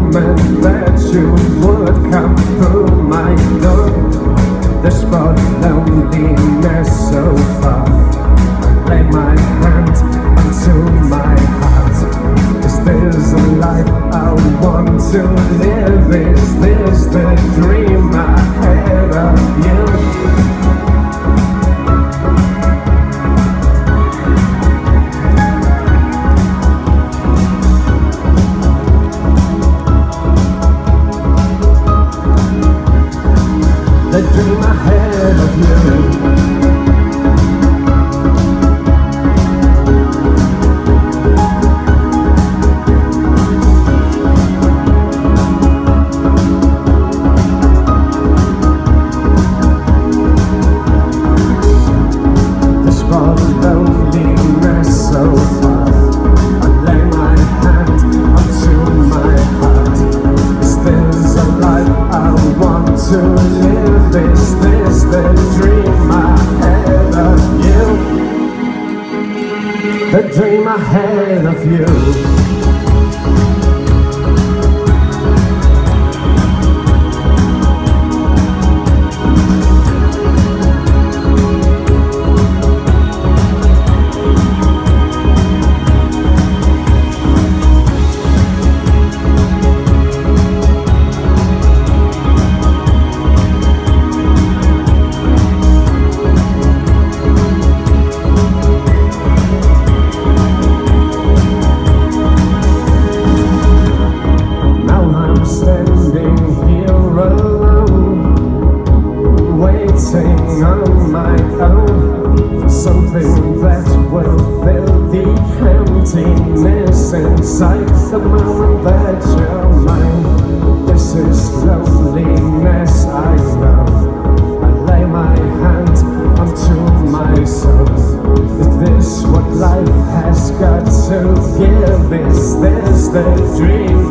moment that you would come through my door. This brought loneliness so far. I lay my hand onto my heart. Is this a life I want to live? Is this the dream I had of you? The dream I had of you. This brought loneliness so far. I lay my hand onto my heart. Is this a life I want to live? Is this the dream I had of you? The dream I had of you. Waiting on my own for something that will fill the emptiness inside. The moment that you're mine, this is loneliness, I know. I lay my hand onto my soul. Is this what life has got to give? Is this the dream